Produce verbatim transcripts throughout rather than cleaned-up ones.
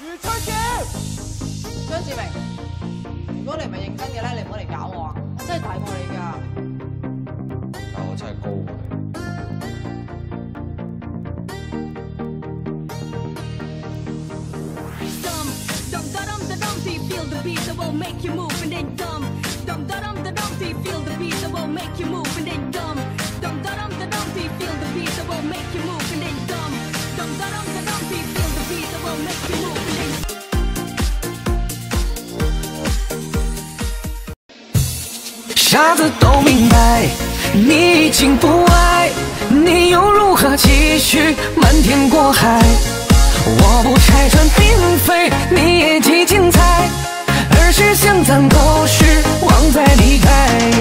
出去！張志明，如果你唔係認真嘅咧，你唔好嚟搞我啊！我真係大過你㗎。 但我真係高過你。 Feel the beat that will make you move and then dumb. Dum da dum da dum. Feel the beat that will make you move and then dumb. Dum da dum da dum. Feel the beat that will make you move and then dumb. Dum da dum da dum. Feel the beat that will make you move and then. 傻子都明白，你已经不爱，你又如何继续瞒天过海？ 我不拆穿，并非你业绩精彩，而是想攒够时光再离开。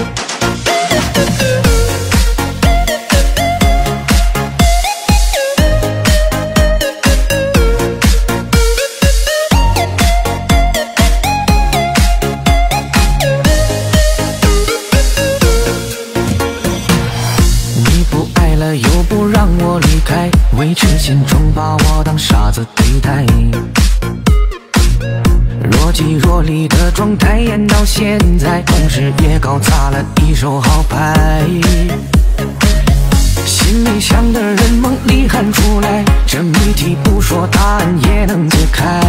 你不爱了，又不让我离开，维持现状，把我当傻子对待。若即若离的状态演到现在，同时也搞砸了一手好牌。心里想的人梦里喊出来，这谜题不说答案也能解开。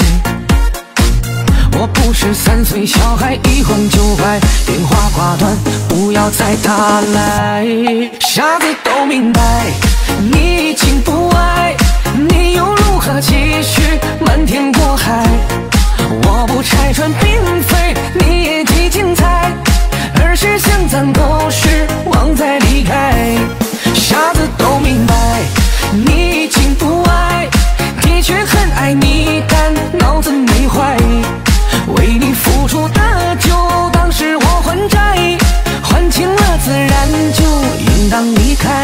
我不是三岁小孩，一晃就掰，电话挂断，不要再打来。傻子都明白，你已经不爱，你又如何继续瞒天过海？我不拆穿，并非你业绩精彩，而是想攒够时光再离开。傻子都明白，你已经不爱，的确很爱你，但脑子没坏。为你付出的就当是我还债，还清了自然就应当离开。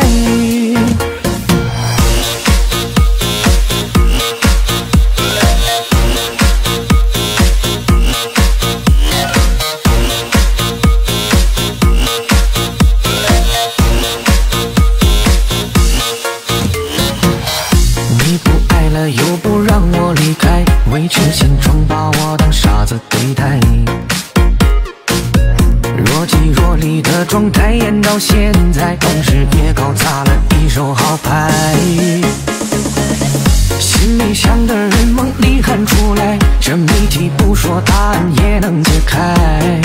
你不爱了，又不让我离开，维持现状，把我当傻子对待。若即若离的状态演到现在，同时也搞砸了一手好牌。心里想的人梦里喊出来，这谜题不说答案也能解开。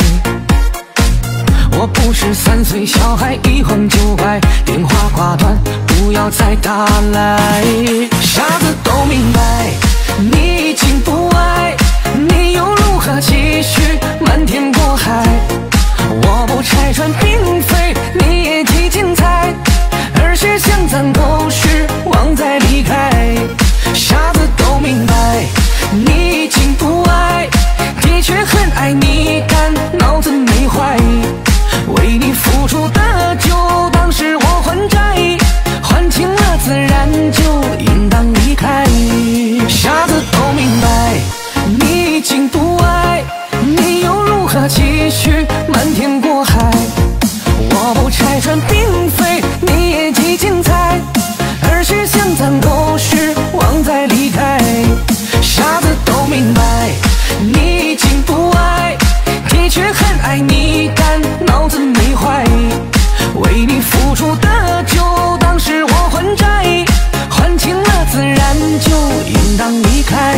我不是三岁小孩，一晃就掰，电话挂断，不要再打来。傻子都明白，你已经不爱，你又如何继续瞒天过海？我不拆穿，并非你业绩精彩，而是想攒够时光再离开。傻子都明白，你已经不爱，的确很爱你，但脑子没坏。为你付出的就当是我还债，还清了自然就应当离开。傻子都明白，你已经不爱，你又如何继续瞒天过海？我不拆穿，并非你业绩精彩，而是想攒够时光再离开。傻子都明白，你已经不爱，的确很爱你，但脑子没坏。为你付出的就当是我还债，还清了自然就应当离开。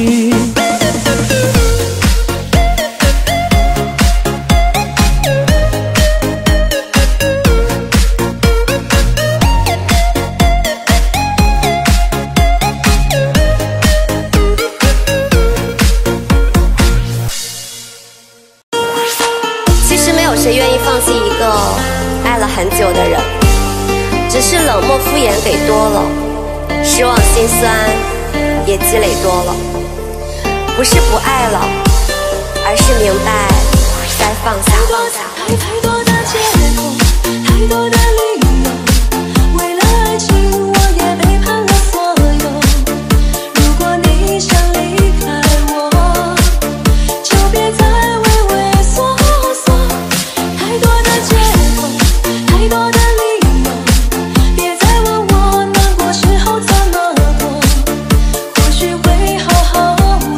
谁愿意放弃一个爱了很久的人？只是冷漠敷衍给多了，失望心酸也积累多了。不是不爱了，而是明白该放下。 太太多的借口，太多的理由，为了爱情我也背叛了所有。如果你想离开我，就别再畏畏缩缩。太多的借口，太多的理由，别再问我难过时候怎么过，或许会好好。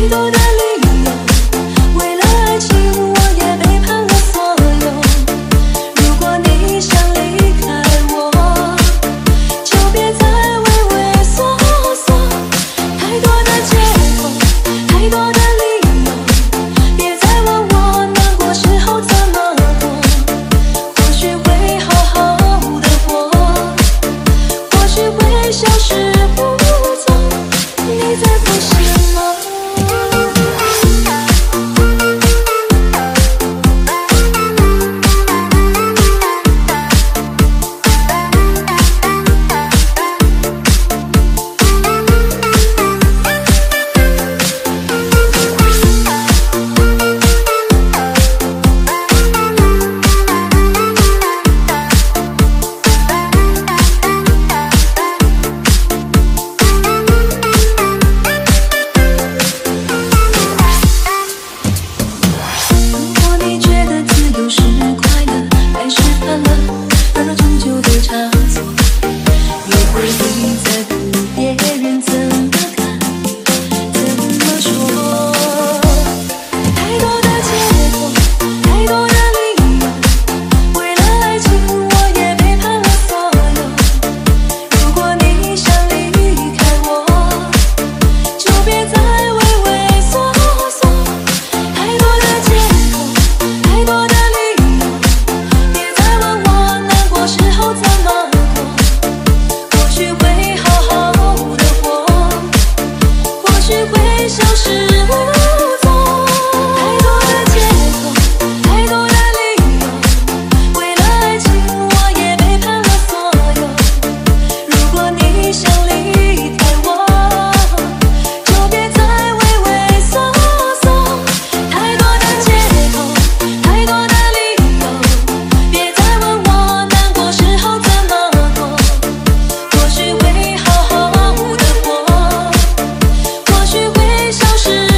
多的理由，为了爱情我也背叛了所有。如果你想离开我，就别再畏畏缩缩。太多的借口，太多的理由，别再问我难过时候怎么过。或许会好好的活，或许会消失不踪。你在哭什么？如果你觉得自由是快乐，还是怕了而终究都差错，也会你在乎别人怎么看，怎么说。太多的借口，太多的理由，为了爱情我也背叛了所有。如果你想离开我，就别再畏畏缩缩。太多的借口，太多的理由，别再问我难过时候怎么过。或许会好好的活，或许会消失无踪。太多的借口，太多的理由，为了爱情我也背叛了所有。如果你想离开我，就别再畏畏缩缩。太多的借口，太多的理由，别再问我难过时候怎么过。或许会好好的活，或许会消失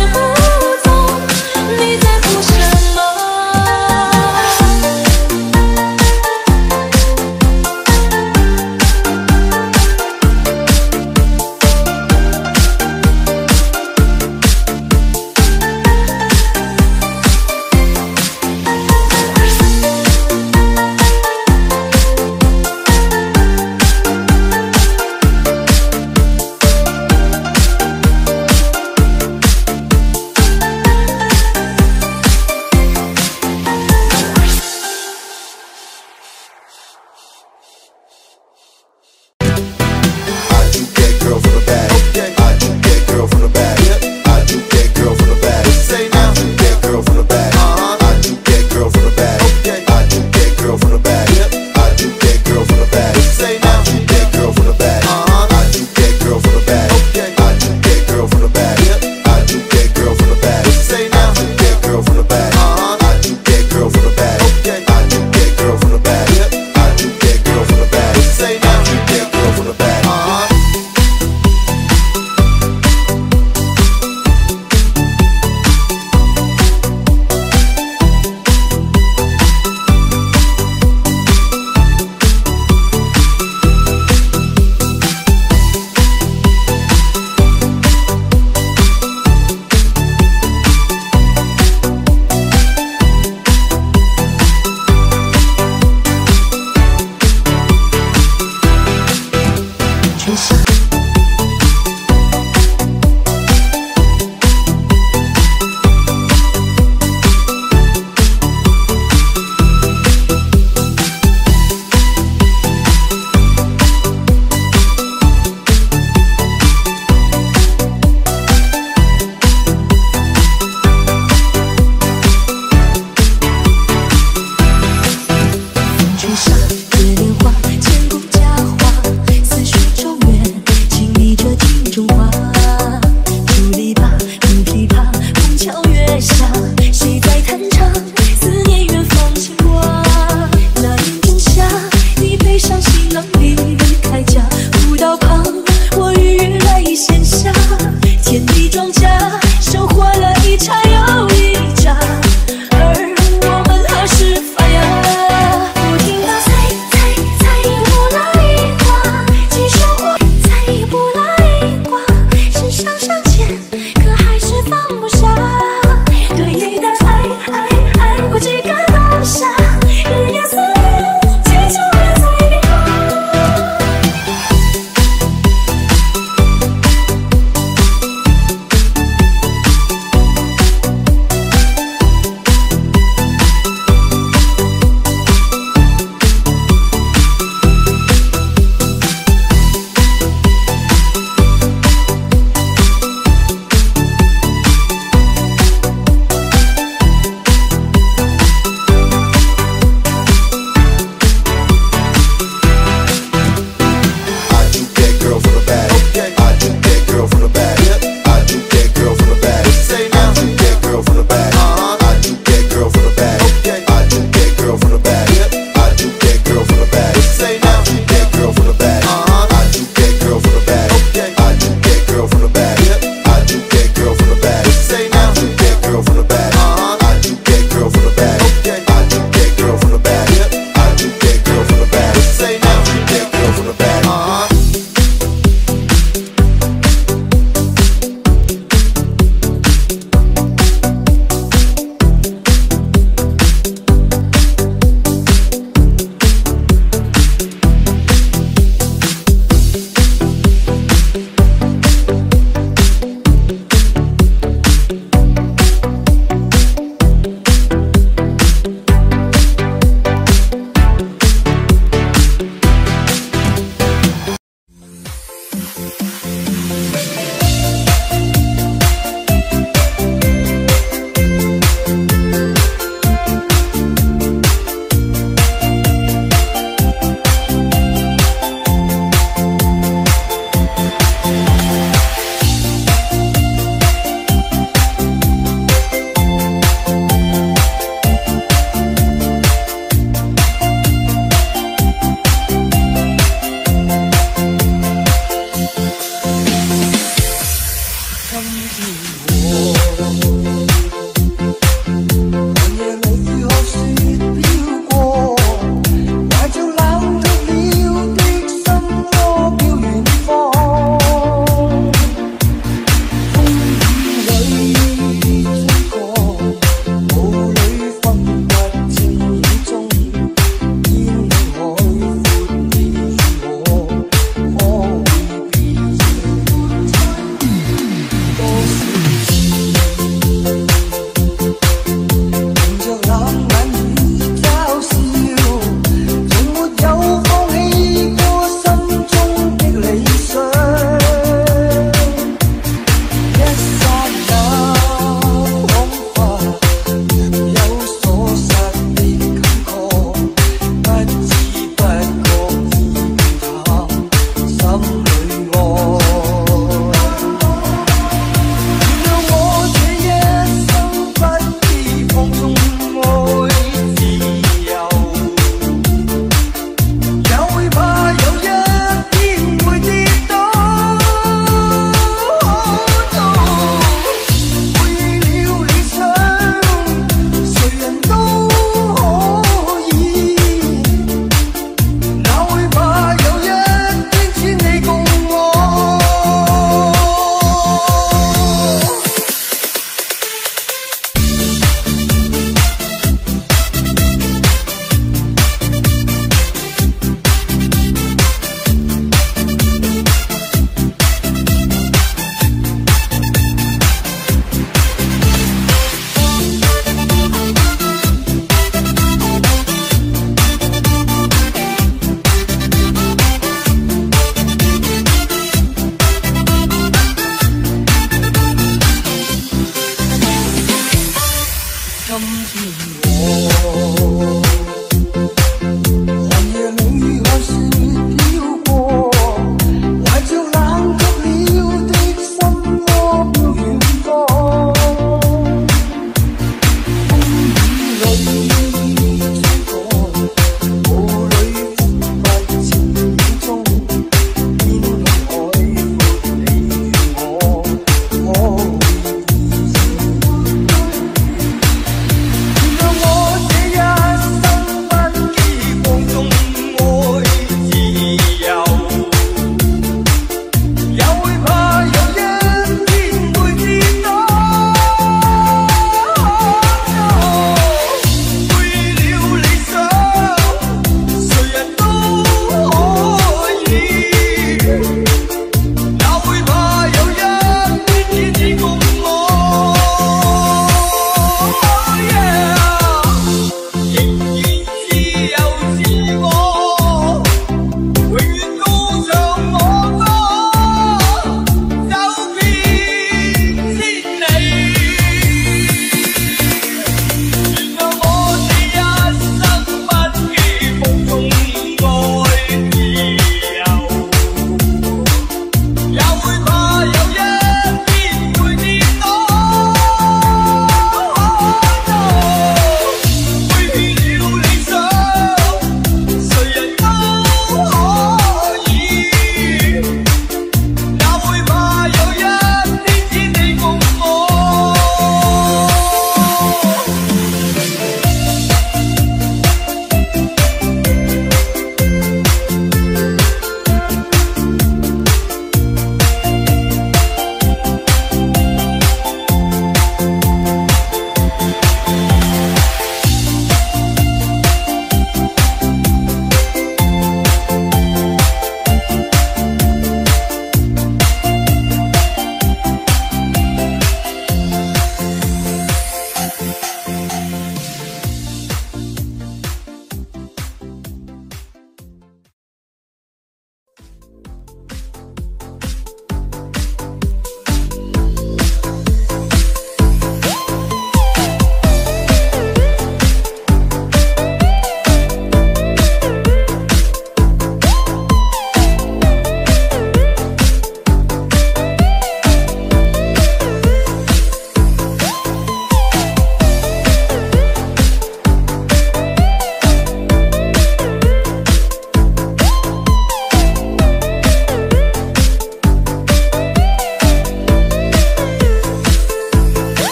多少次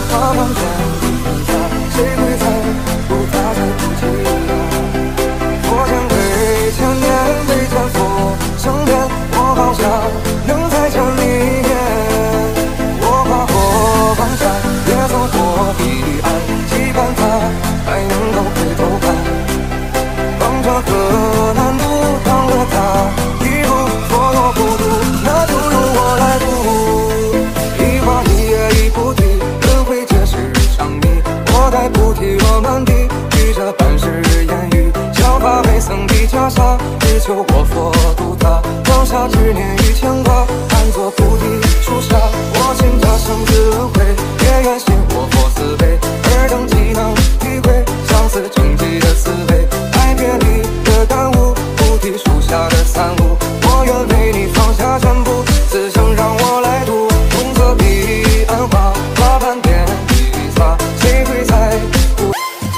花旁边一擦，谁会在乎他在不记啊？佛前归，千年未见佛成变，我好想能再见你一面。我跨过万山，也走过彼岸，期盼他还能够回头看。望着河南渡，当了他一路所有孤独，那就由我来渡。一花一叶一菩提，轮回皆是长谜。我待菩提落满地，举着半世言语，效法未曾的袈裟，只求我佛度他。放下执念与牵挂，安坐菩提树下。我信这生死轮回，也愿信我佛慈悲，尔等岂能体会相思成疾的滋味？爱别离的感悟，菩提树下的参悟，我愿为你放下全部，此生让我来渡。红色彼岸花，花瓣点一擦，谁会在乎？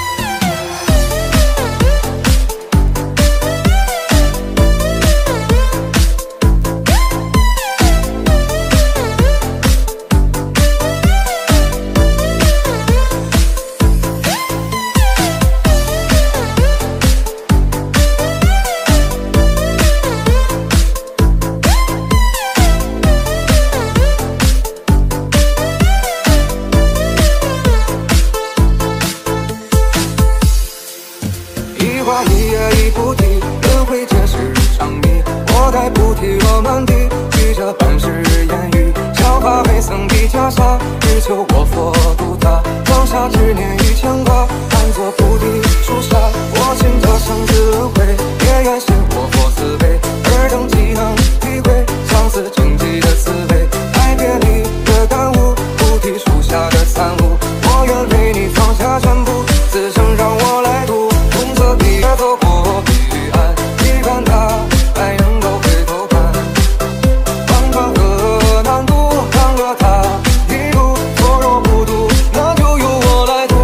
一花一叶一菩提，轮回皆是长谜。我待菩提落满地，举着半世言语，效法未曾的袈裟，只求我佛度他。放下执念与牵挂，安坐菩提树下。我信这生死轮回，也愿信我佛慈悲，尔等岂能体会相思成疾的滋味？爱别离的感悟，菩提树下的参悟，我愿为你放下全部，此生让我来渡。红色彼岸走过彼岸，期盼他还能够回头看。望着河南渡，当了他一路所有孤独，那就由我来渡。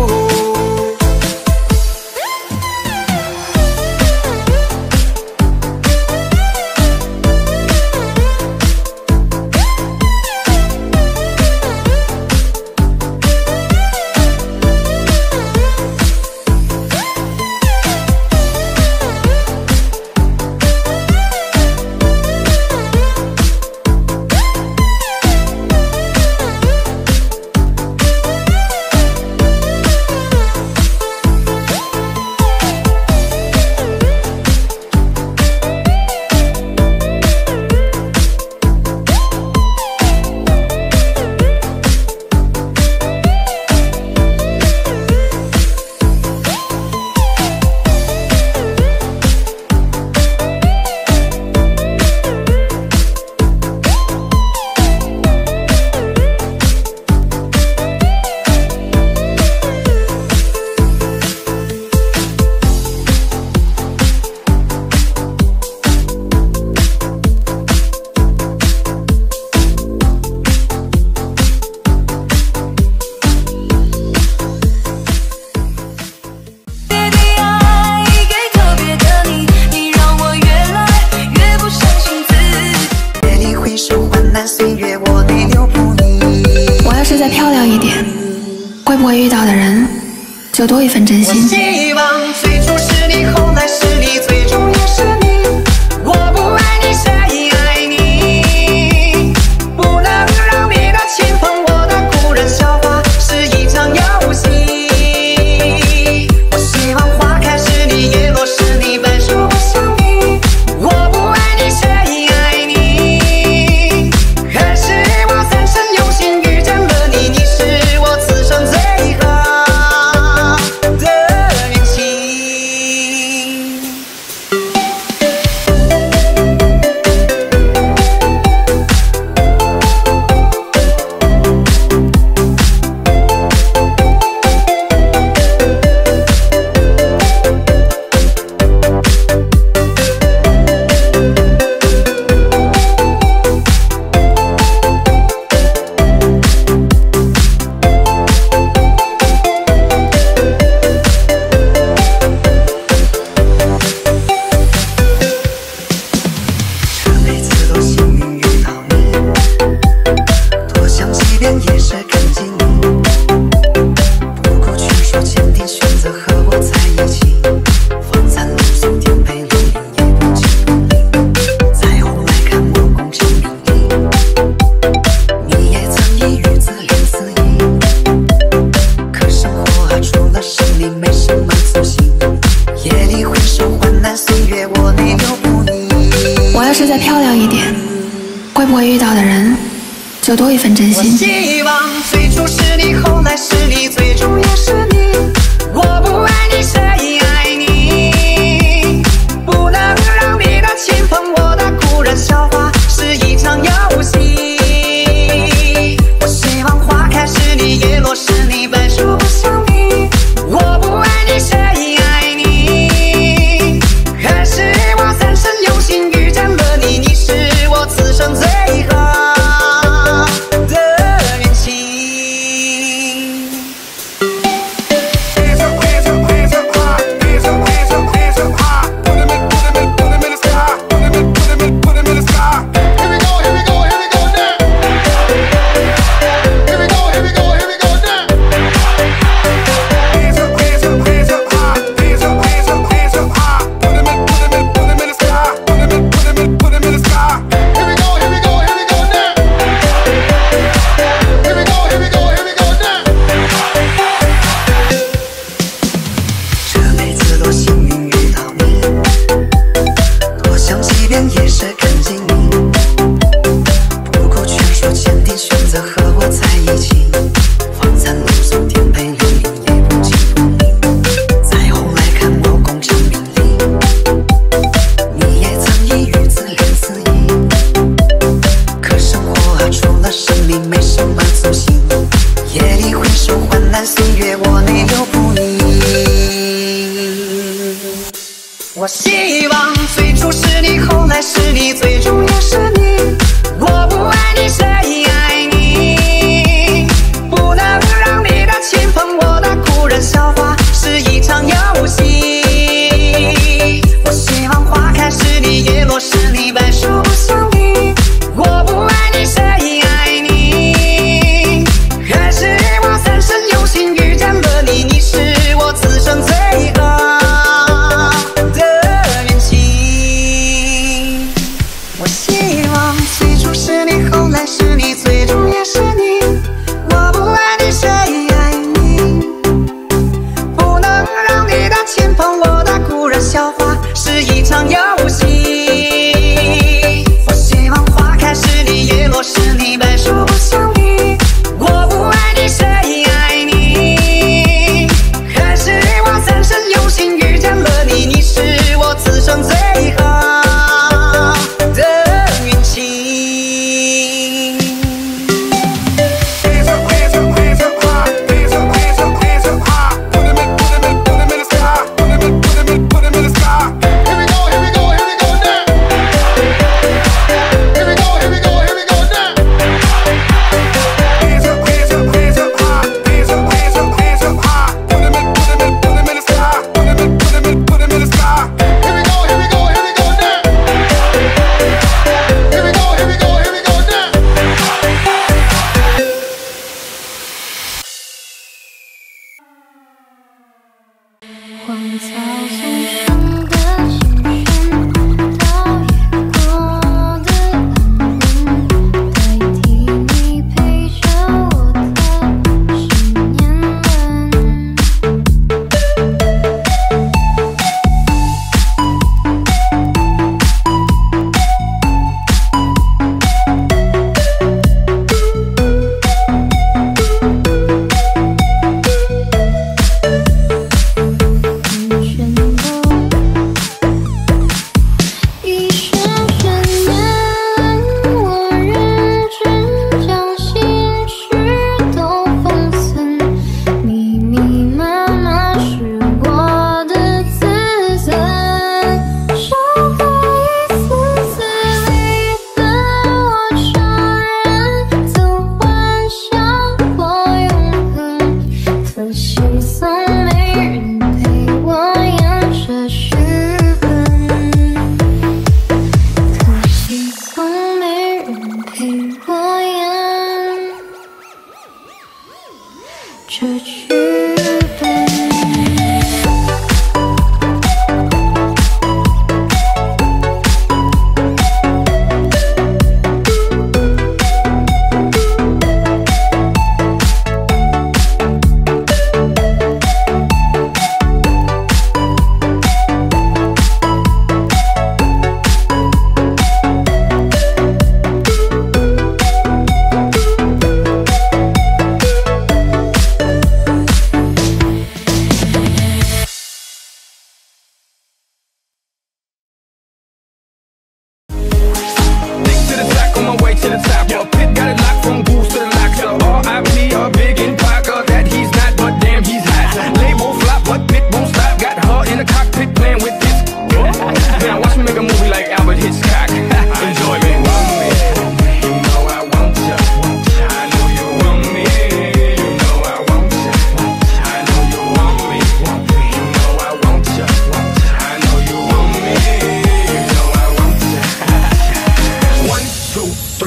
我要是再漂亮一点，会不会遇到的人就多一份真心？ 希望最初是你，后来是你，最终也是你。我不爱你，谁爱你？不能让你的情碰我的故人笑话，是一场游戏。我希望花开是你，叶落是你，本是我想你。我不爱你，谁爱你？可是我三生有幸遇见了你，你是我此生最好的运气。 会遇到的人，就多一份真我心。 希望最初是你，后来是你，最终也是你。我不爱你，谁爱你？不能让你的亲碰我的故人，笑话是一场游戏。我希望花开是你，叶落是你，白首不相离。我不爱你，谁爱你？还是我三生有幸遇见了你，你是我此生最好的运气。我希望最初是你，后来是你，最终也是你。我不爱你，谁爱你？不能让你的亲碰我的故人，笑话是一场游戏。我希望花开是你，叶落是你，白首不相离。我不爱你，谁爱你？还是我三生有幸遇见了你，你是我此生最好。我希望最初是你，后来是你，最终也是你。我不爱你，谁爱你？不能让你的亲碰我的故人，笑话是一场游戏。我希望花开是你，叶落是你，白首不相离。我不爱你，谁爱你？还是我三生有幸遇见了你，你是我此生最好。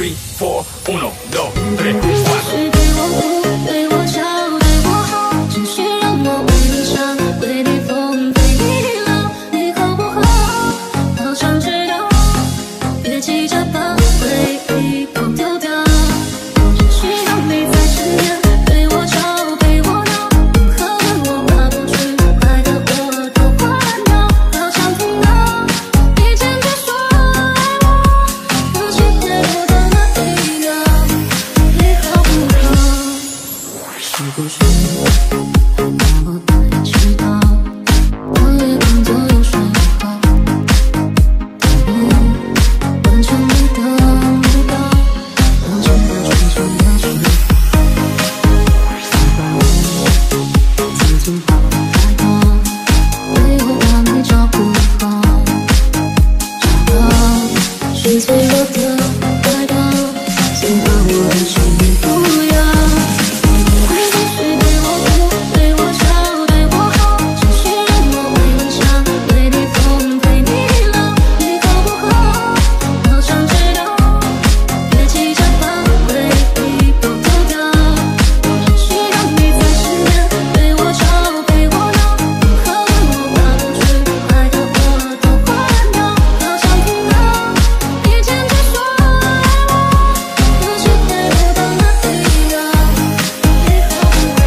three, four, uno, dos, tres, cuatro。 是对我哭，对我笑，对我好，只需让我为你唱，为你疯，为你老，你好不好？好想知道，别急着把回忆都丢掉，只需要你在身边，对我吵，陪我闹，任何问我爬不去，爱的我都换掉，好想听到你坚决说爱我，可惜回不到那一秒，你好不好？是不是还那么难知道？我也工作又睡好，不完成你的目标，完成了追求的事，喜欢我自己好太多，为我把你照顾好，找到是脆弱的怀抱，先把我的心不要。你只是对我哭，对我笑，对我好，只需让我为你唱，为你疯，陪你老，你好不好？好想知道，别急着把回忆都丢掉，只需要你在身边，对我吵，陪我闹，任何问我爬不去，爱的我都换掉，好想听到你坚决说爱我，可惜回不到那一秒，你好不好？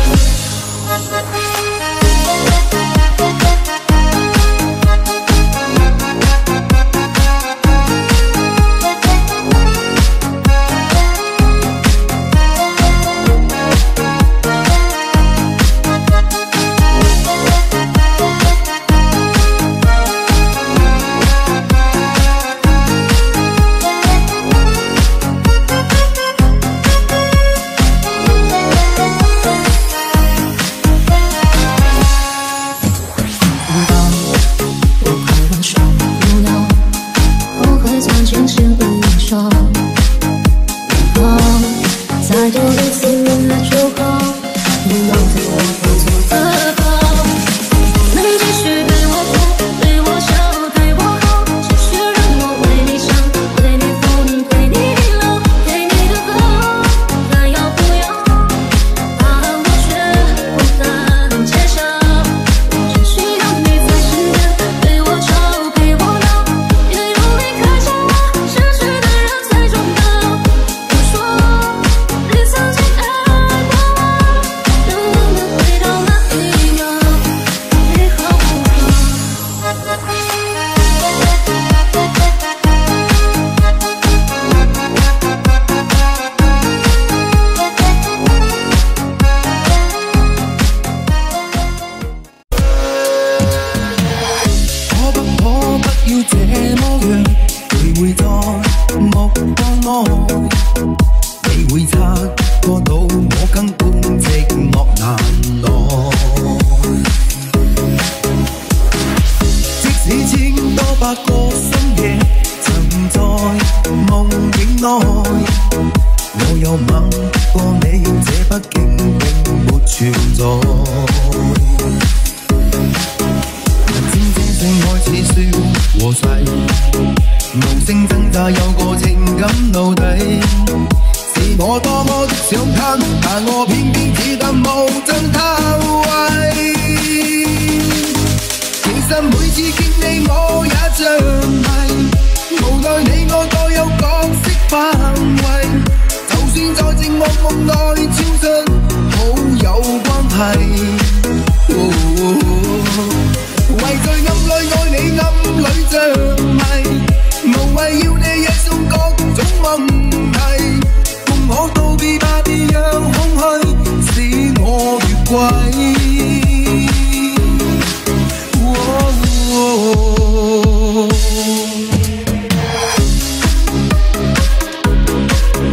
我开玩笑不了，我会钻进心里笑，好，再多一次就好，你忘记我不做的好，能继续对我哭，对我笑，对我好，只需让我为你唱，为你疯，陪你老，给你的好，还要不要？答案我却不敢揭晓，只需要你在身边，对我吵，陪我闹，别用离开笑话，失去的人最重要。我说你曾经爱过我，能不能回到那一秒，你好不好？ 可不可不要這麼樣？你會在目光內，你會察覺到我根本寂寞難耐。即使千多百個深夜曾在夢境內，我有吻過你，這畢竟並沒存在。正正性愛似説和誓，無聲掙扎有個情感奴隸，是我多麼的想貪，但我偏偏只得無盡貪位。其實每次見你我也像迷，無奈你我各有角色範圍，就算在寂寞夢內超出好有關係。為在暗裏愛你，暗裏像迷，無謂要你惹送各種問題，共我道別吧，別讓空虛使我越軌。哦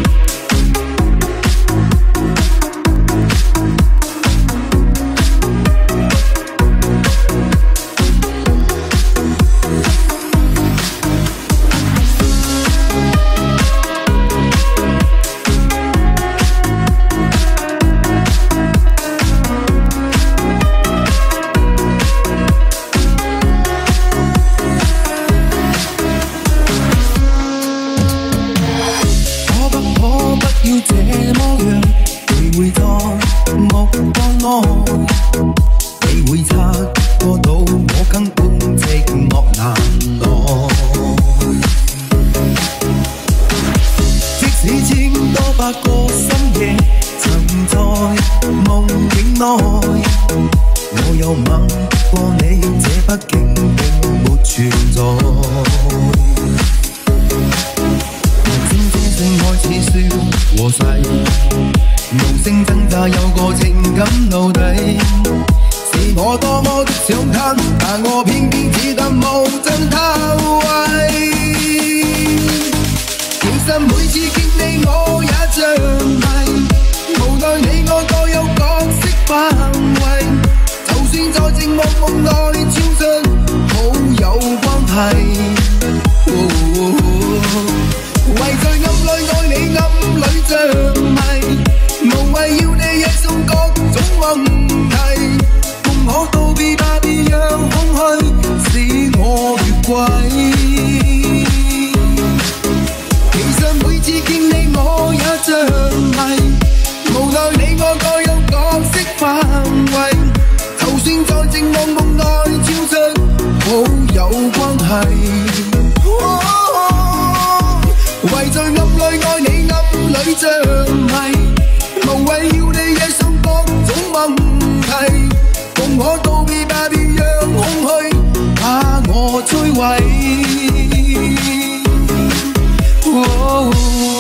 要這麼樣，你會在目光內，你會察覺到我根本寂寞難耐。即使千多百個深夜曾在夢境內，我有吻過你，這畢竟並沒存在。愛似雪和細，無聲掙扎有個情感奴隸，是我多麼的想貪，但我偏偏只得無盡偷窺。其實每次見你我也像迷，無奈你我各有角色範圍，就算在寂寞夢內超出好有關係。哦哦為在暗裏愛你，暗裏着迷，無謂要你惹送各種問題，共可道別吧，別讓空虛使我越軌。其實每次見你我也着迷，無奈你我各有角色範圍，就算在寂寞夢內超出好有關係。為在暗裏愛你，暗裏着迷，無謂要你惹上各種問題，共可道別吧，別讓空虛把我摧毀。哦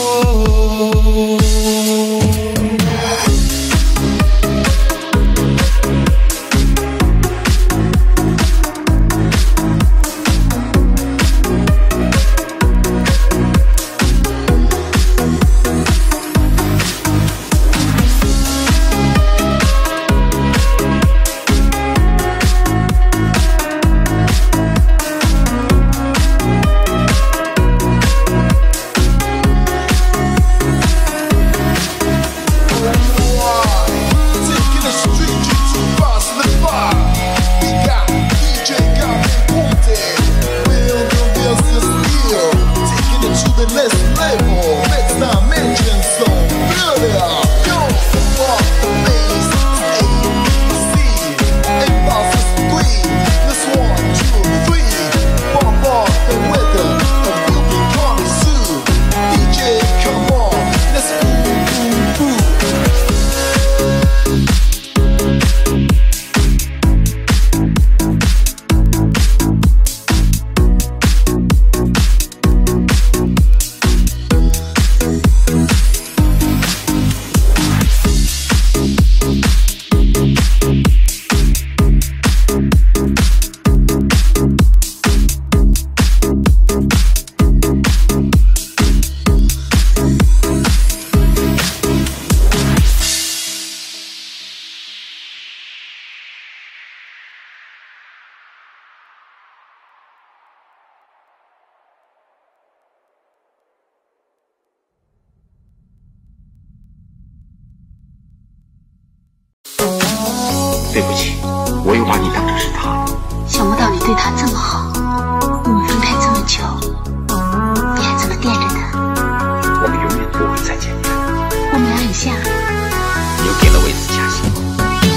对不起，我又把你当成是他了。 想不到你对他这么好，我们分开这么久，你还这么惦着他。 我们永远不会再见面。 我们俩很像。 你又给了我一次假希望。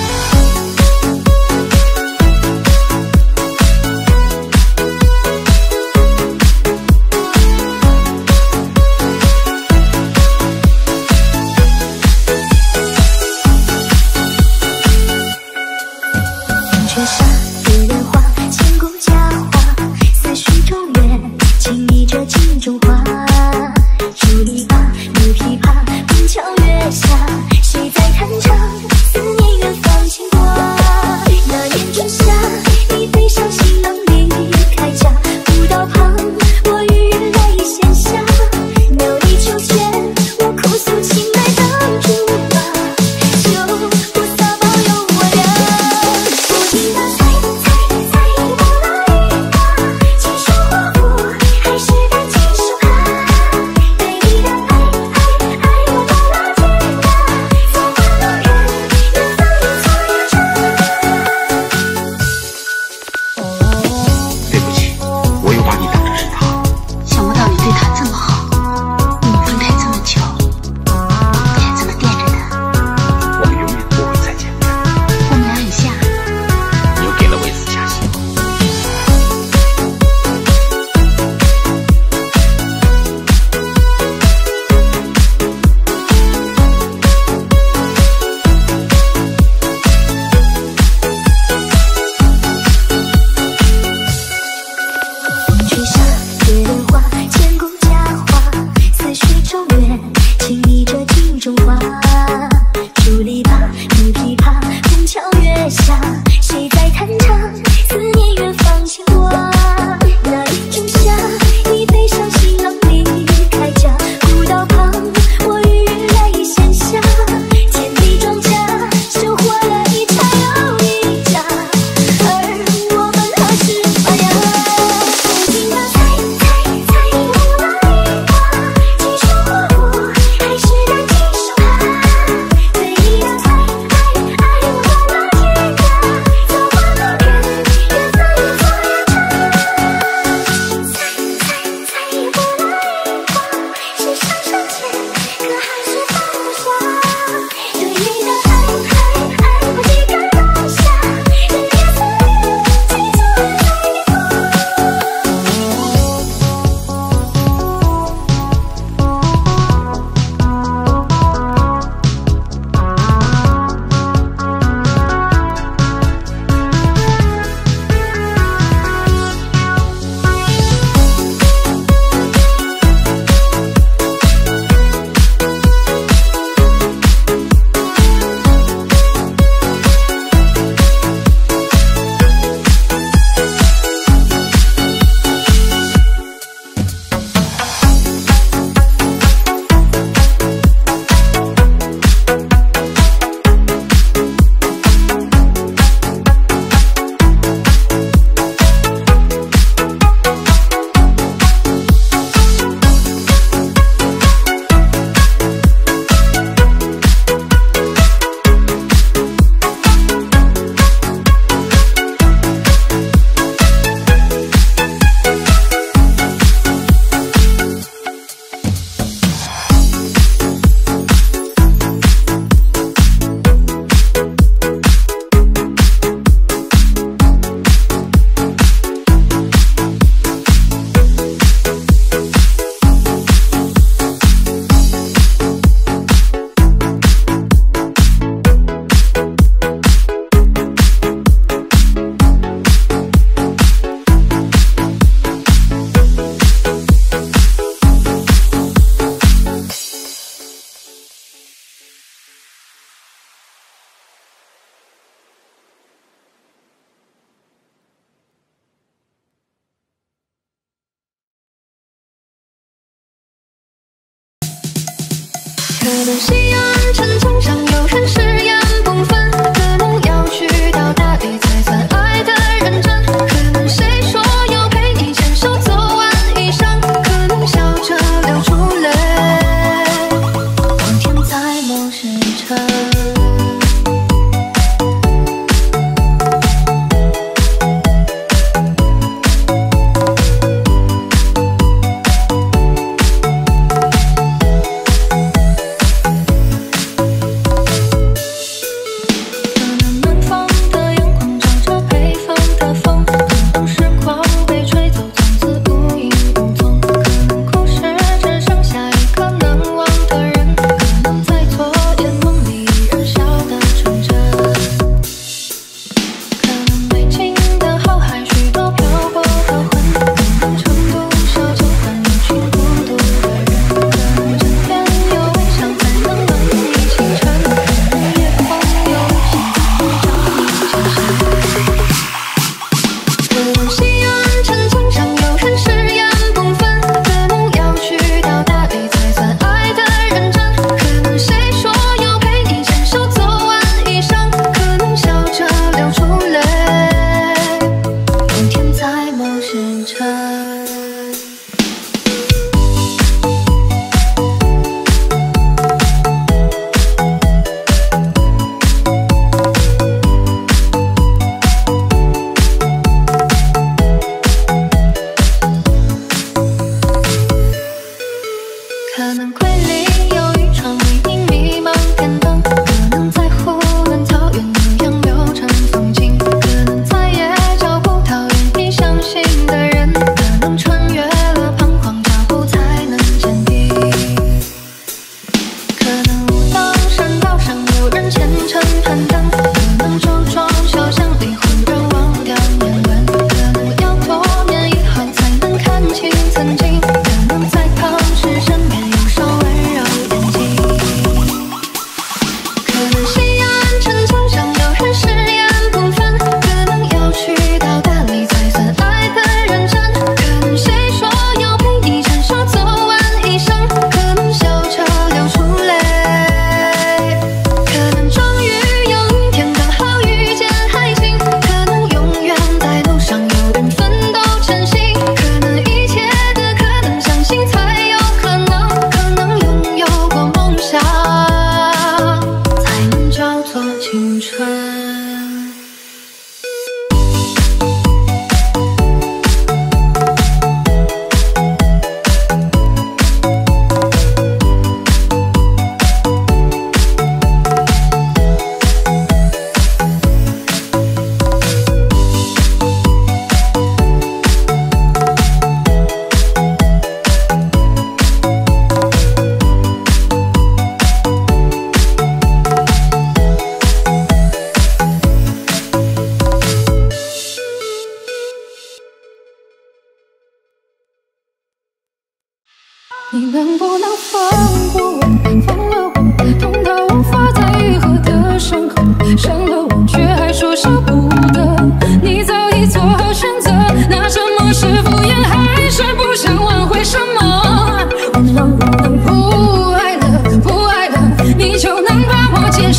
却像一人花，千古佳话，思绪中原，轻倚着镜中花。竹篱笆，木琵琶，虹桥月下，谁在弹唱？思念远方牵挂。那年仲夏，你背上行囊离开家，古道旁，我与人泪咸下。袅笛秋千，我哭诉情爱当竹马，就不撒保佑我俩。不停地猜猜猜我哪一个？亲手画布，还是单亲手卡？对你的爱爱爱我到哪天涯？ 中花，竹篱笆，木琵琶，枫桥月下，谁在弹唱？思念远方牵挂。那年仲夏，已背上行囊离开家，古道旁，我与日来闲暇，千里庄稼，收获了一茬又一茬，而我们何时发芽？不停地猜猜猜，无那一挂，几首活过，还是单几首怕，对你的猜爱爱有多那天涯，早晚的缘，缘分也错也差。猜猜猜，无那一挂，是上上签，可还是放不下？对你的爱爱爱，我几个当下，日夜思念，记住了再一过。可能夕阳沉重上有人誓言不分，可能要去到大雨才算爱的认真，可能谁说要陪你牵手走完一生，可能笑着流出泪，当天在某时辰。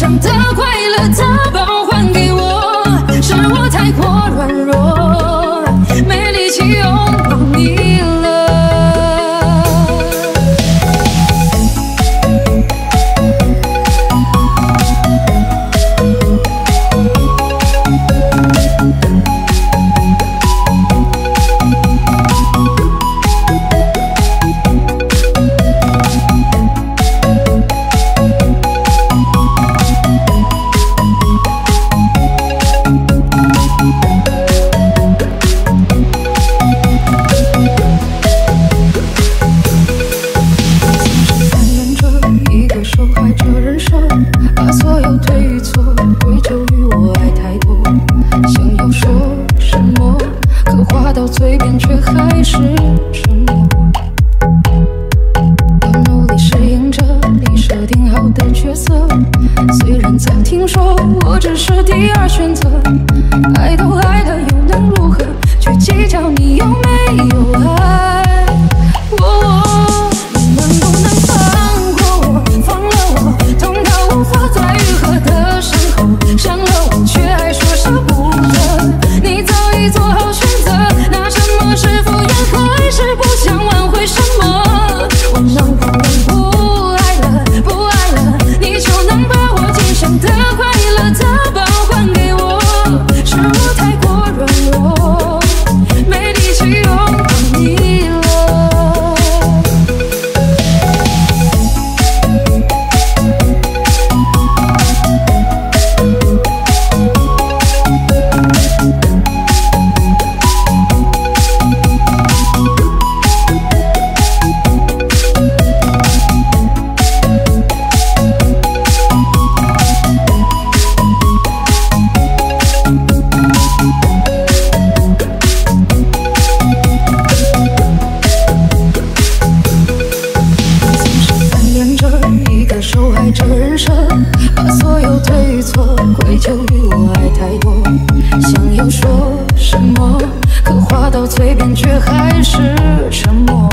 想的快乐的包还给我，是我太过软弱，没力气拥抱你了。嘴边却还是沉默，我努力适应着你设定好的角色，虽然早听说我只是第二选择，爱都爱了又能如何，去计较你有没有爱。哦，你能不能放过我，放了我，痛到无法再愈合的伤口，伤了我却还说舍不得，你早已做好选择，那什么是敷衍，还是不想挽回什么？我能不能不爱了，不爱了，你就能把我今生的快乐的包还给我？是我太过软弱，没力气拥抱你了。受害者人生，把所有对与错归咎于我爱太多，想要说什么，可话到嘴边却还是沉默。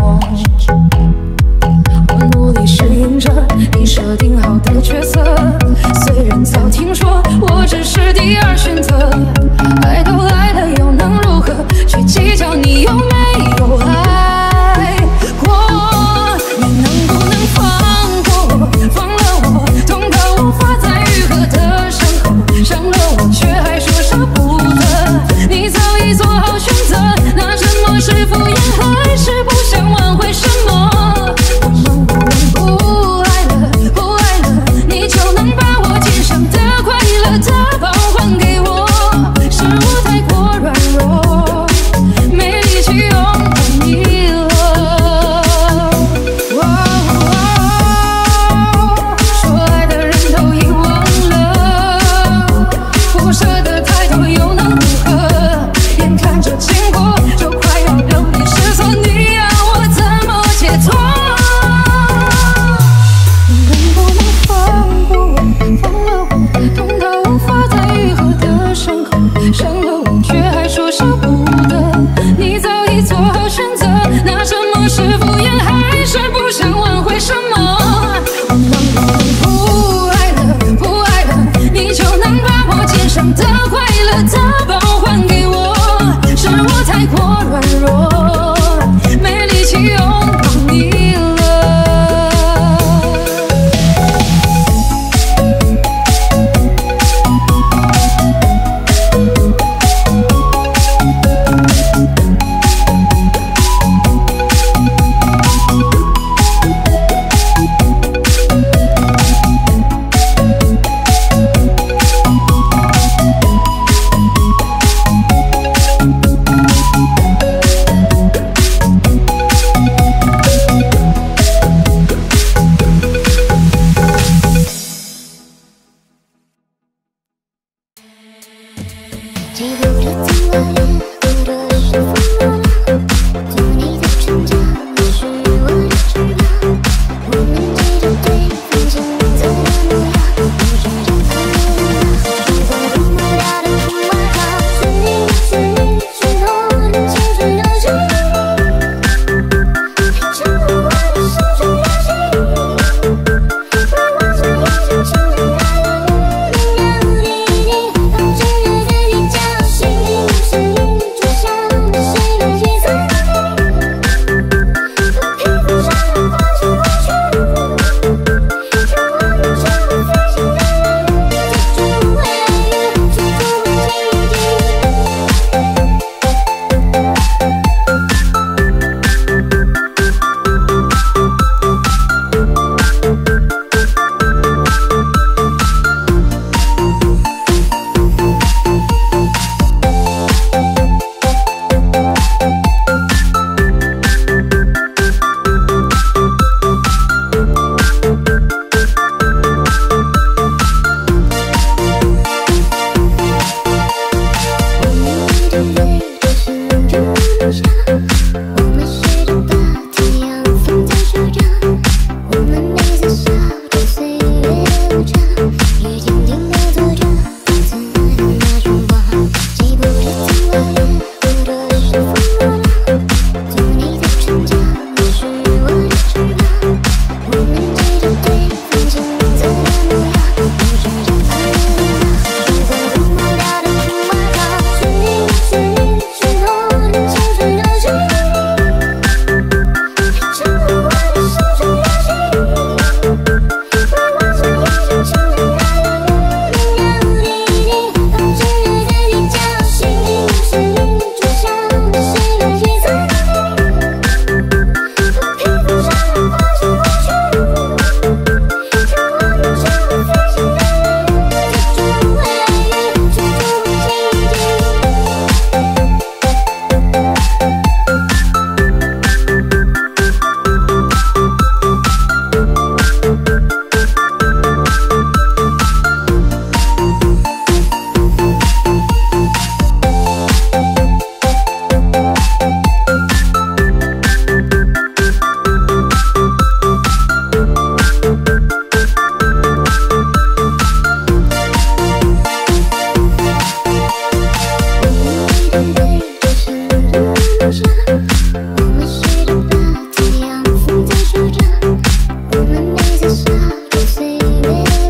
我努力适应着你设定好的角色，虽然早听说我只是第二选择，爱都爱了又能如何，去计较你有没有爱过？你能不能放过我，放了我，痛到无法再愈合的伤口，伤了我却还说舍不得，你早已做好选择，那什么是敷衍，还是不想挽回什么？我能不能不爱了，不爱了，你就能把我今生的快乐的包还给我？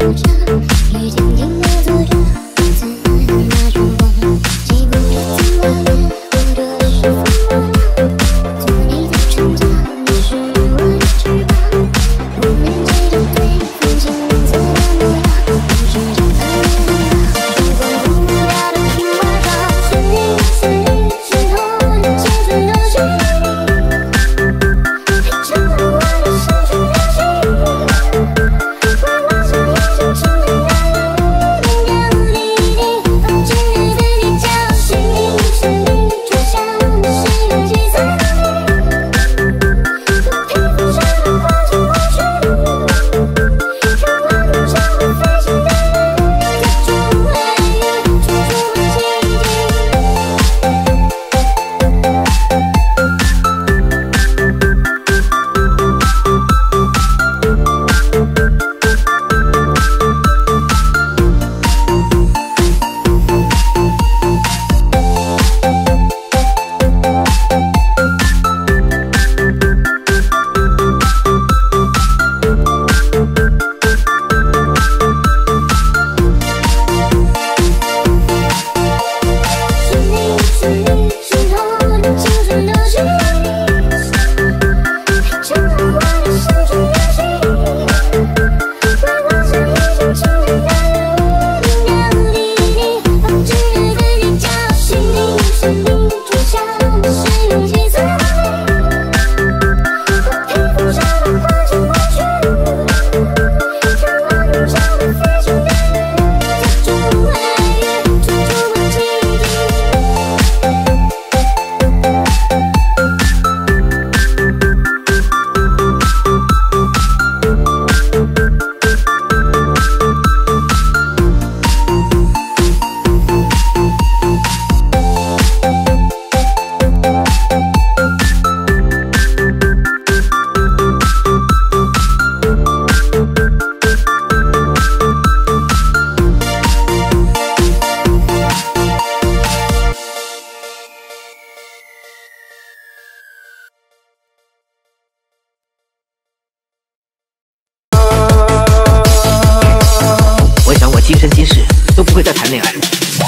今生今世都不会再谈恋爱了。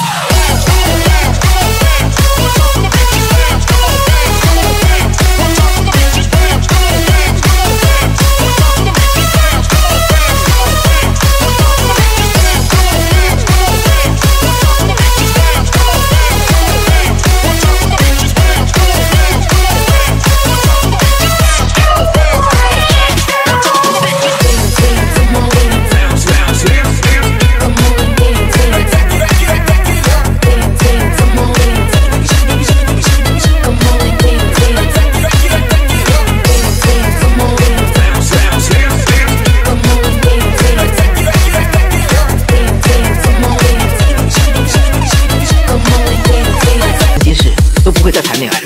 不会再谈恋爱了。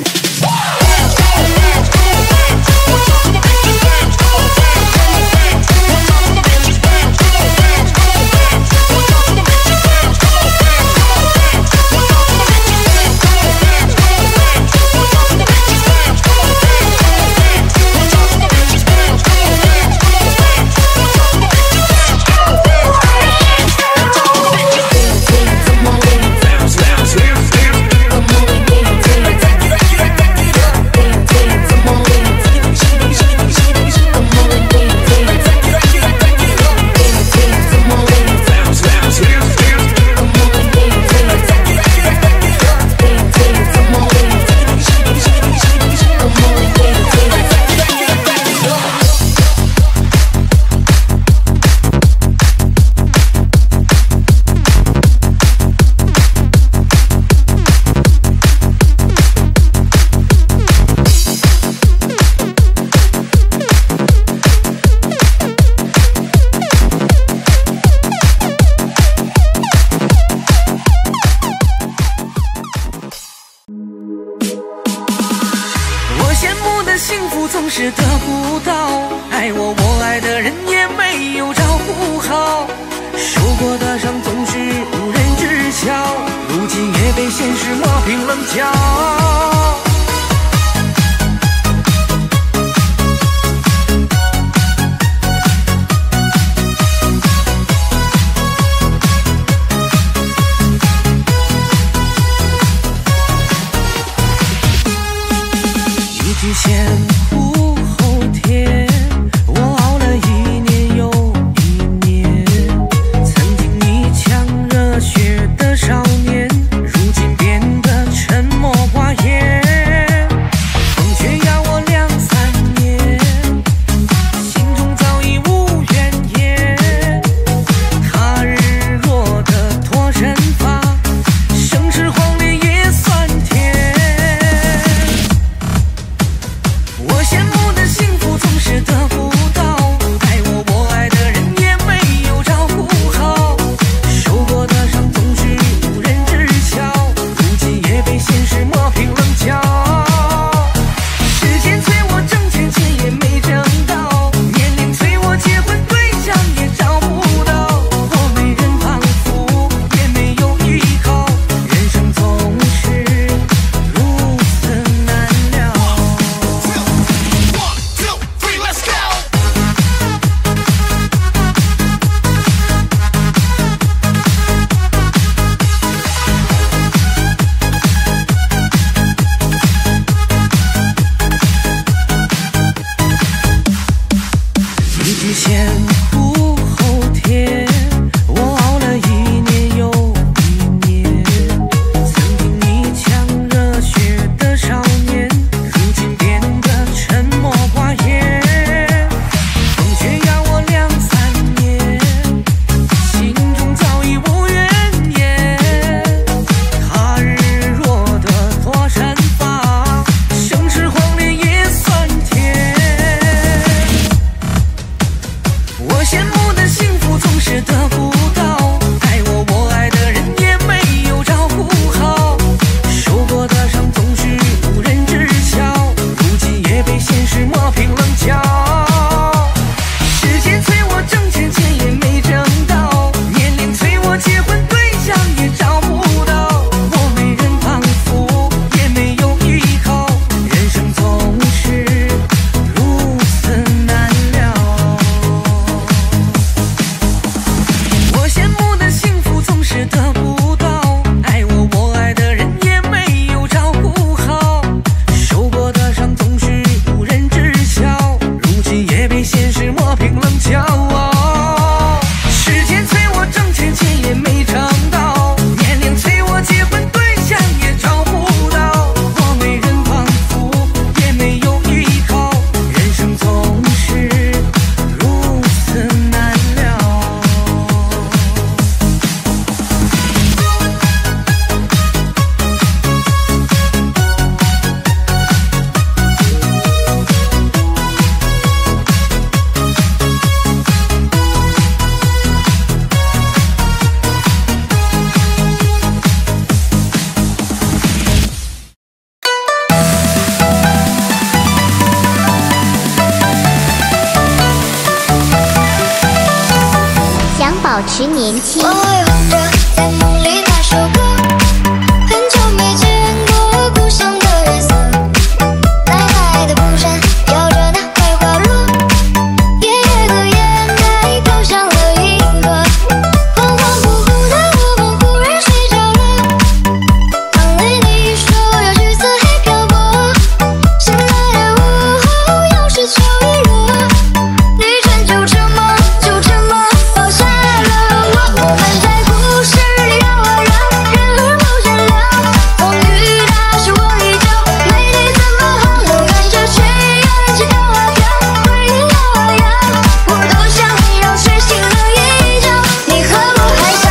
幸福总是得不到，爱我我爱的人也没有照顾好，受过的伤总是无人知晓，如今也被现实磨平棱角。 保持年轻。 我会哼着在梦里那首歌，很久没见过故乡的人色。奶奶的蒲扇摇着那槐花落，爷爷的烟袋飘向了银河。恍恍惚惚的我们忽然睡着了，梦里你说要去四海漂泊，醒来的午后又是秋意落，你趁就这么就这么跑下了我。我们在故事里绕啊绕，人儿不见了，风雨打湿我衣角，没你怎么好？我看着炊烟起飘啊飘，回忆摇啊摇，我多想要睡醒了一觉，你和我还小。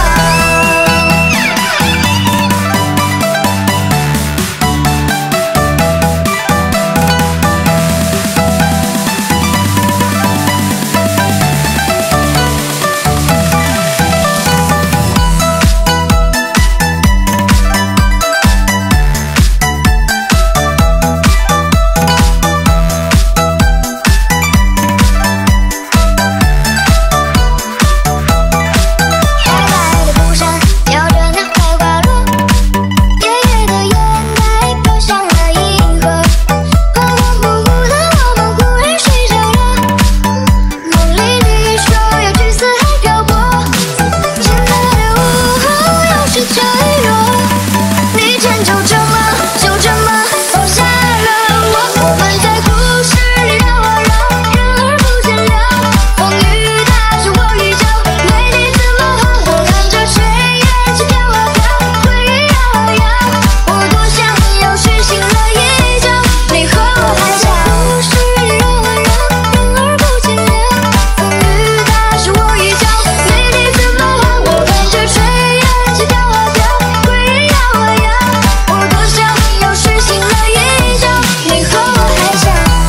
奶奶的蒲扇摇着那槐花落，爷爷的烟袋飘向了银河。恍恍惚惚的我们忽然睡着了，梦里你说要去四海漂泊，醒来的午后又是秋意落，你趁就这么就这么跑下了我。我们在故事里绕啊绕，人儿不见了，风雨打湿我衣角，没你怎么好？我看着炊烟起飘啊飘，回忆摇啊摇，我多想要睡醒了一觉，你和我还小。故事里绕啊绕，人儿不见了，风雨打湿我衣角，没你怎么好？我看着炊烟起飘啊飘，回忆摇啊摇，我多想要睡醒了一觉，你和我还小。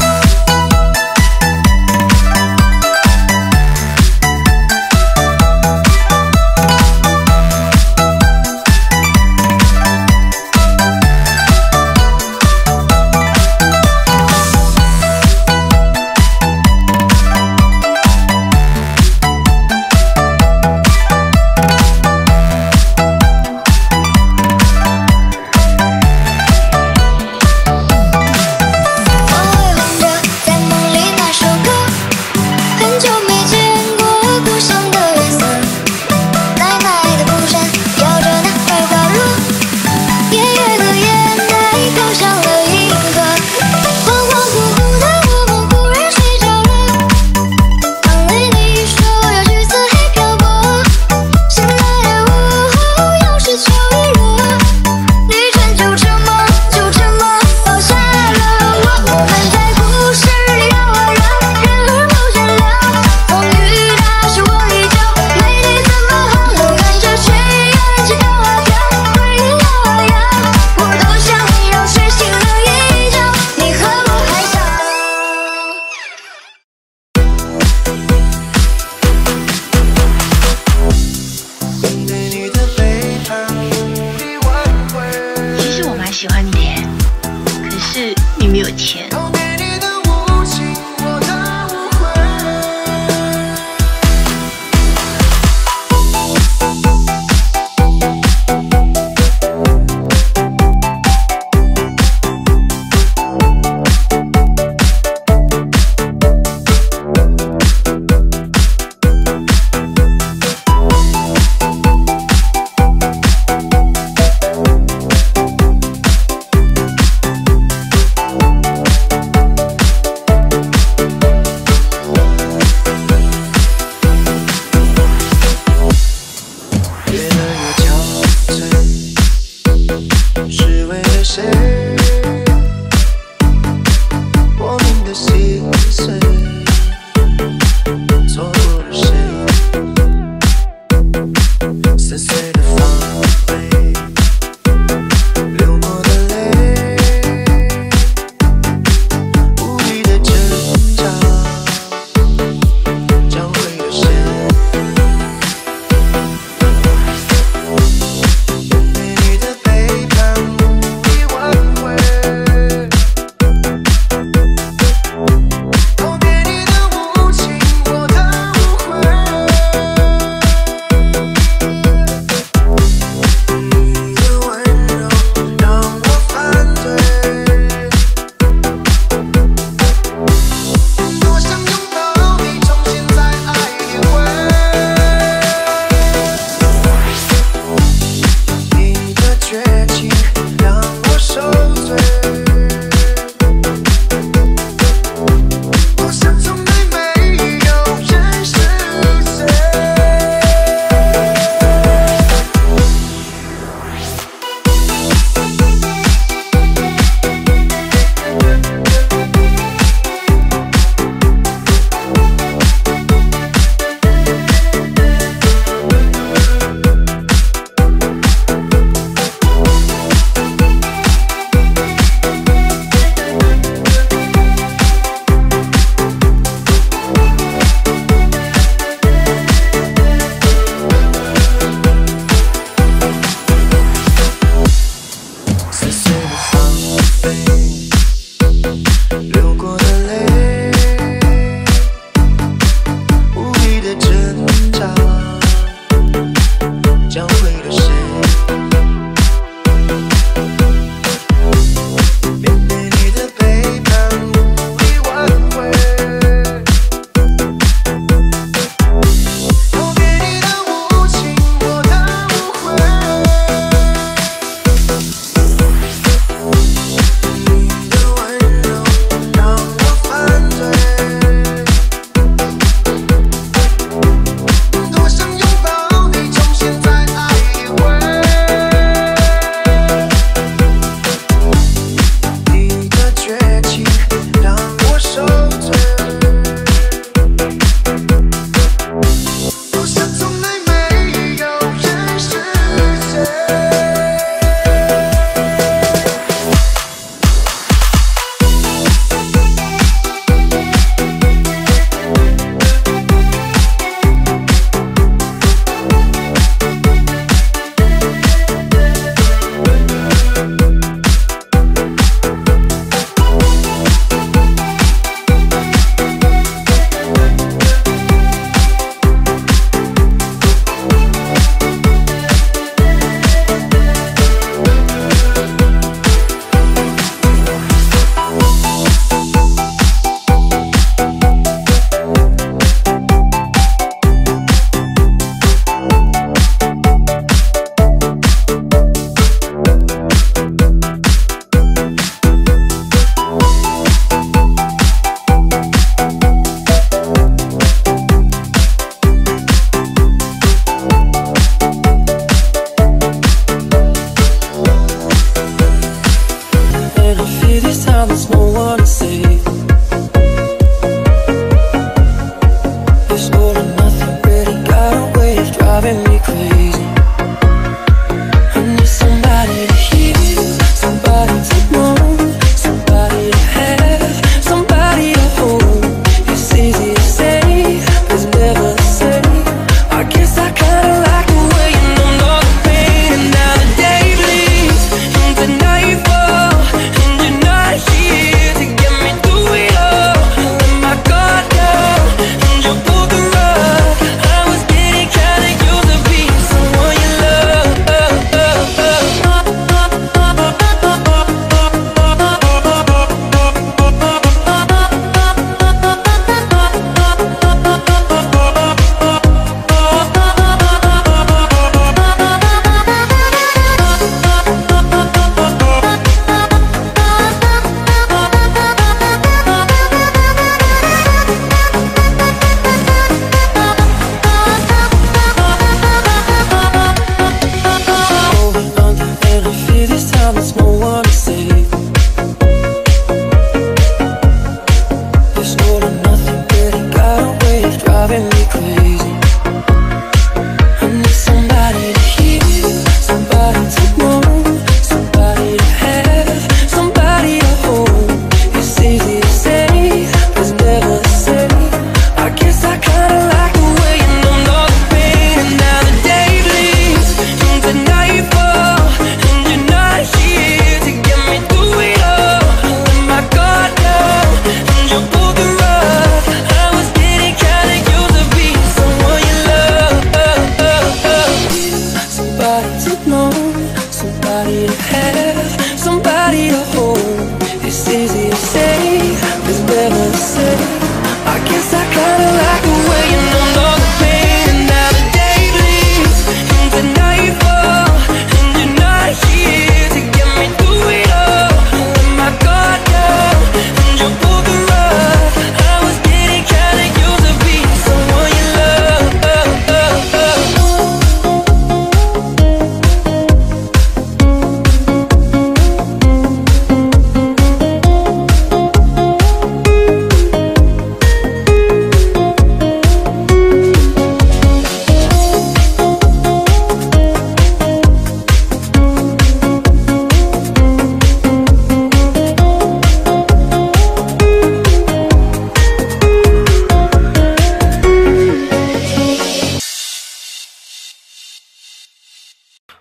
我会哼着在梦里那首歌，很久没见过故乡的人色。奶奶的蒲扇摇着那槐花落，爷爷的烟袋飘向了银河。恍恍惚惚的我们忽然睡着了，梦里你说要去四海漂泊，醒来的午后又是秋意落，你趁就这么就这么跑下了我。我们在故事里绕啊绕，人儿不见了，风雨打湿我衣角，没你怎么好？我看着炊烟起飘啊飘，回忆摇啊摇，我多想要睡醒了一觉，你和我还小。 其实我蛮喜欢你的耶，可是你没有钱。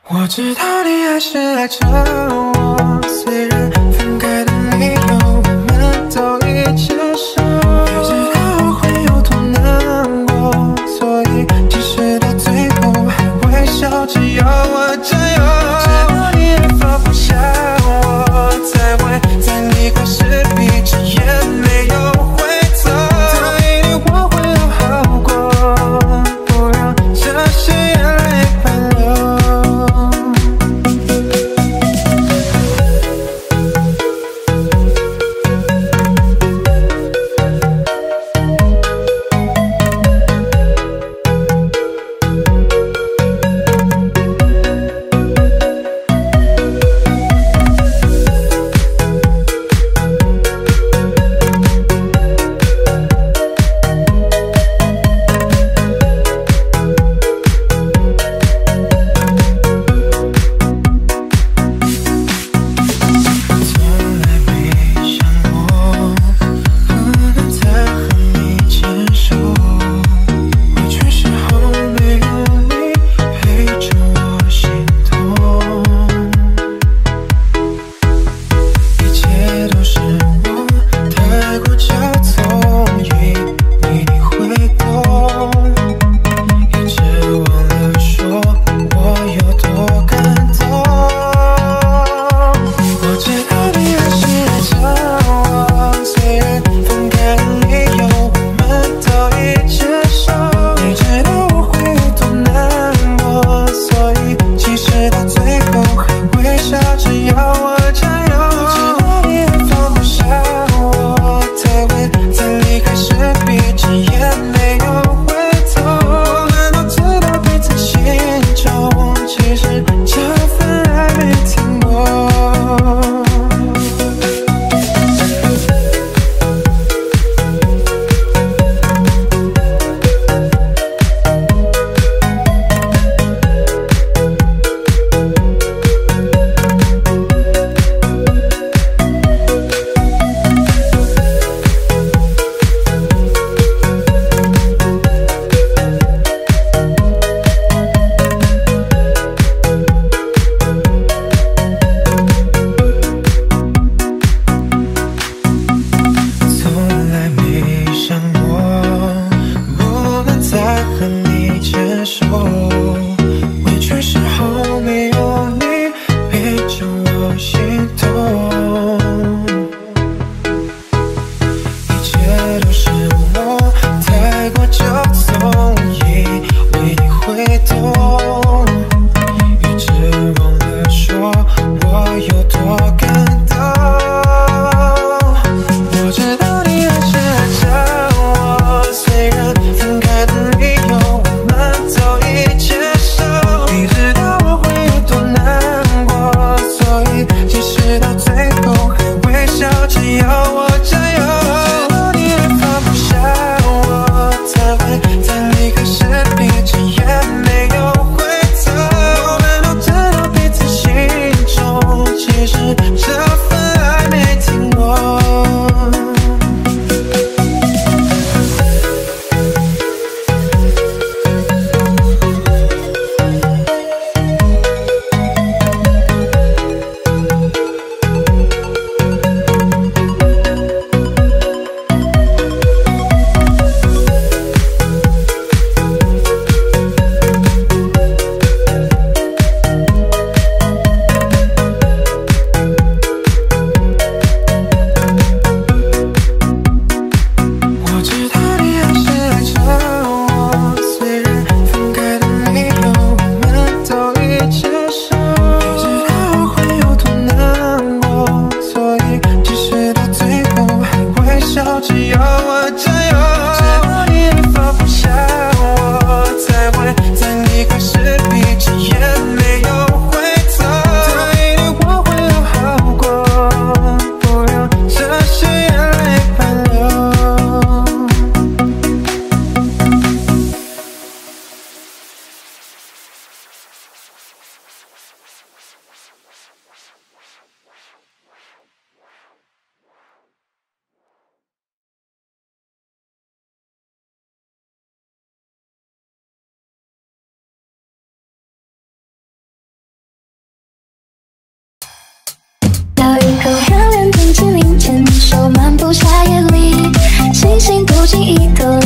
我知道你还是爱着我，虽然分开的理由我们都已接受，也知道我会有多难过，所以即使到最后还微笑，只有我占有。知道你也放不下我，才会在离开时闭着眼没有回头。答应你我会有好过，不让这些眼泪白流。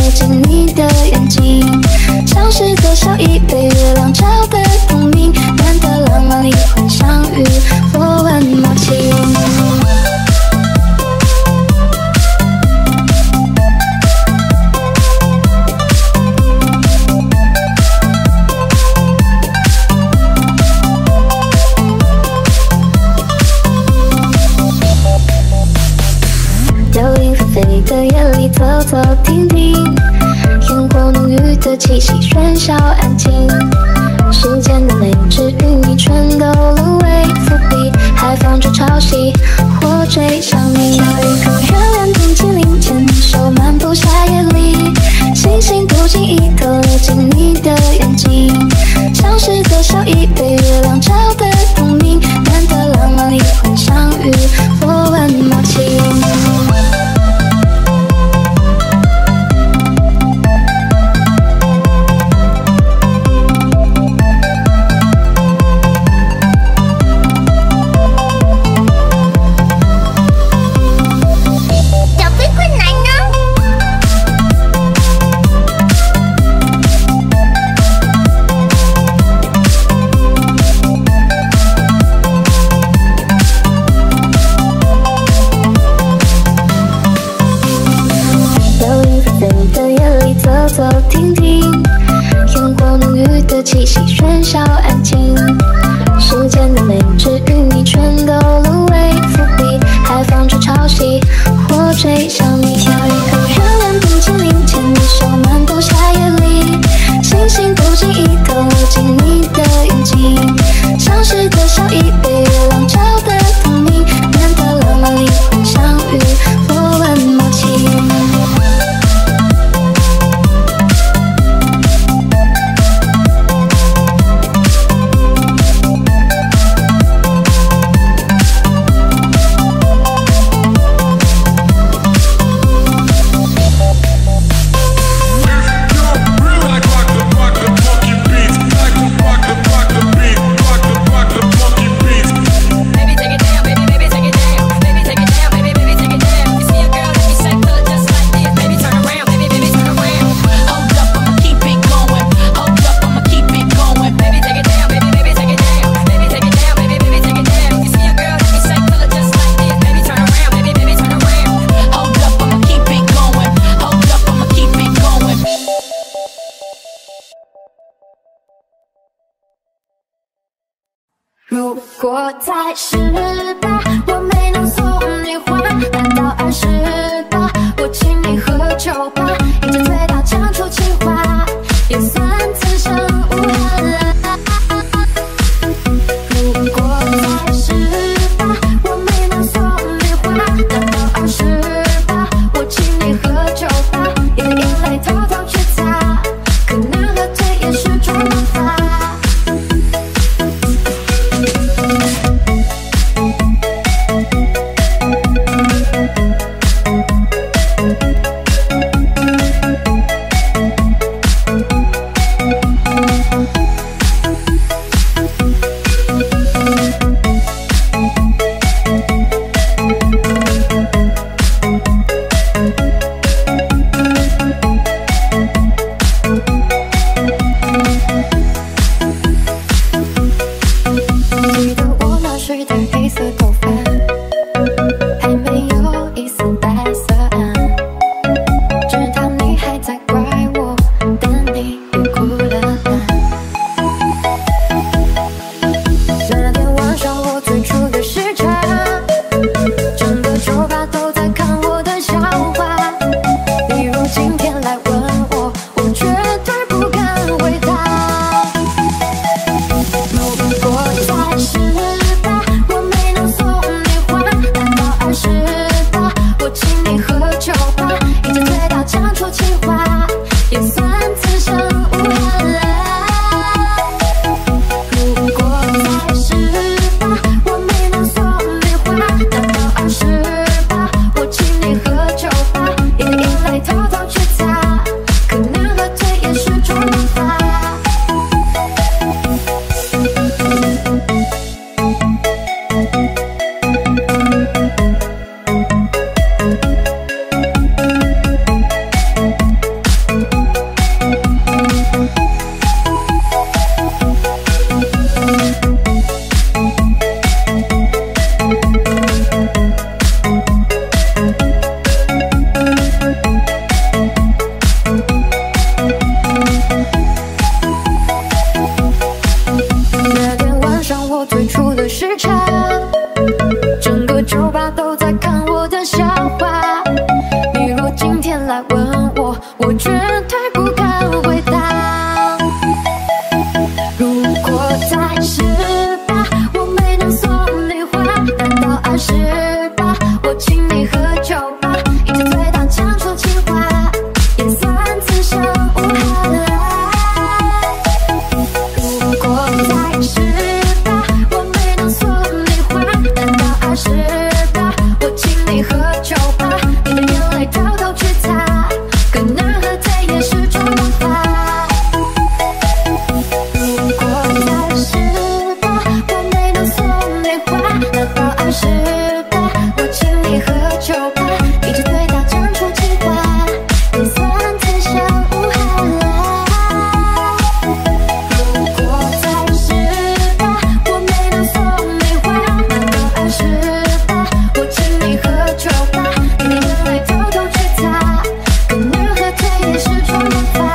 进你的眼睛，像是在笑意被月亮照得透明，难得浪漫灵魂相遇，我问默契。流萤纷飞的夜里走走停停，烟火浓郁的气息喧嚣安静，世间的美只与你全都沦为伏笔，还放逐潮汐或追向你。有一个月亮冰淇淋牵手漫步夏夜里，星星不经意透露进你的眼睛，像是在笑意被月亮照得透明，难得浪漫灵魂相遇，我问默契。走停停，烟火浓郁的气息喧嚣安静，世间的美只与你全都沦为伏笔，还放逐潮汐或追向你。有一个月亮冰淇淋牵手漫步夏夜里，星星不经意透露进你的眼睛，像是在笑意被月亮照得透明，难得浪漫灵魂相遇，我问默契。如果再十八，我没能送你花，难道二十八，我请你喝酒吧，一直醉到讲出情话，也算此生无憾。如果再十八，我没能送你花，难道二十八，我请你喝酒吧，你的眼泪偷偷去擦，可能喝醉也是种办法。 再十八，我没能送你花，难道二十八，我请你喝酒吧，一直醉到讲出情话，也算此生无憾。如果再十八，我没能送你花，难道二十八，我请你喝酒吧，你的眼泪偷偷去擦，可能喝醉也是种魔法。如果再十八，我没能送你花，难道二十八，我请你喝酒吧，一直醉到讲出情话，也算此生无憾。如果再十八，我没能送你花，难道二十八，我请你喝酒吧，你的眼泪偷偷去擦，可能喝醉也是种魔法。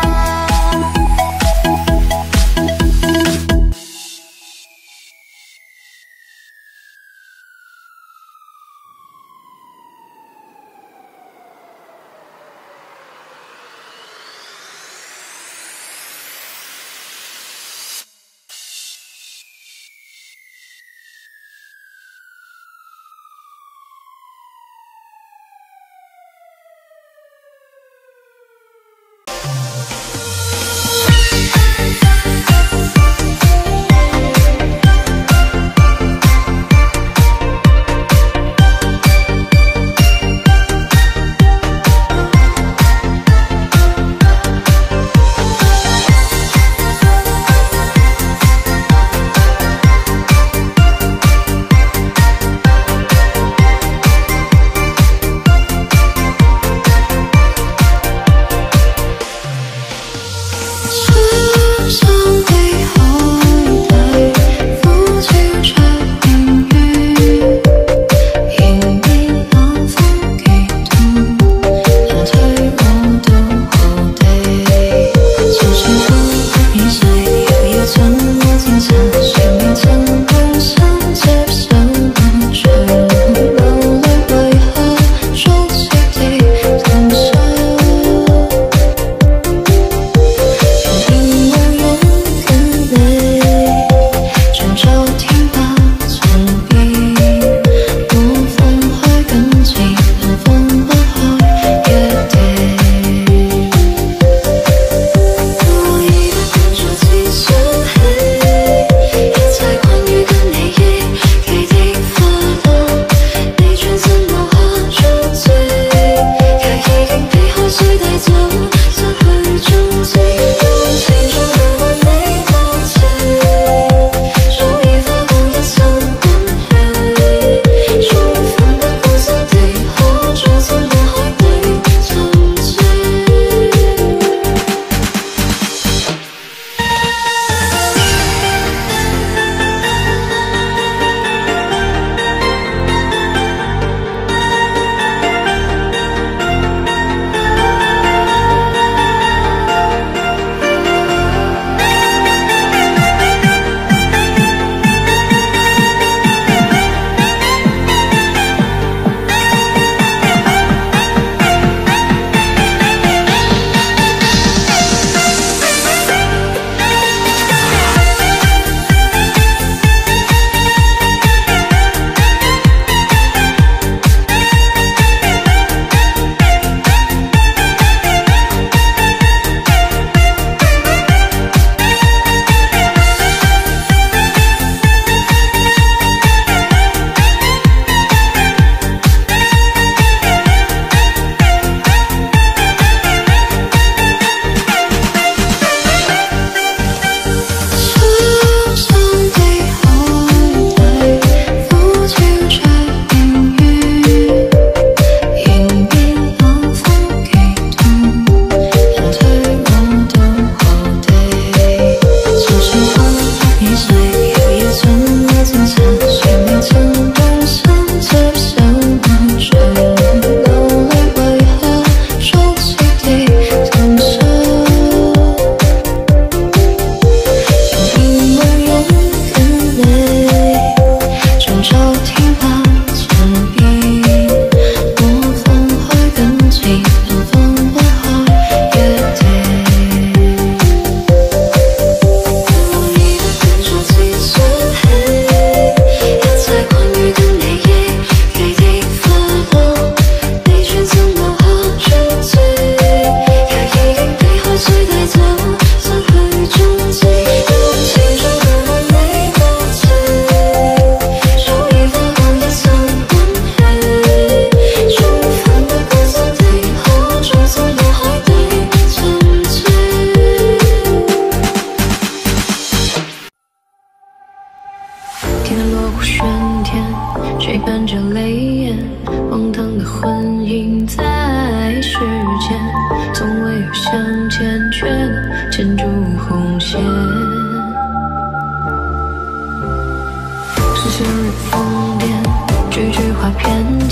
喧天，追伴着泪眼，荒唐的婚姻在世间，从未有相见，却能牵住红线。是向日疯癫，句句话偏